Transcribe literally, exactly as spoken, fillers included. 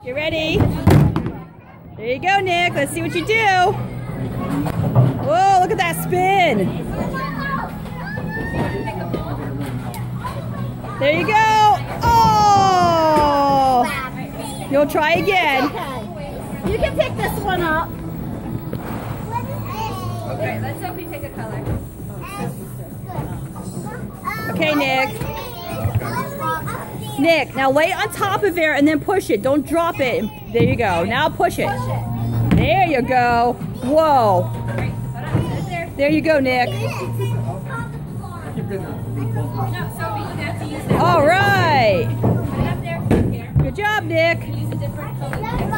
You ready? There you go, Nick. Let's see what you do. Whoa, look at that spin. There you go. Oh! You'll try again. You can pick this one up. Okay, let's Sophie take a color. Okay, Nick. Nick, now lay it on top of there and then push it. Don't drop it. There you go. Now push it. There you go. Whoa. There you go, Nick. All right. Good job, Nick. Use a different color.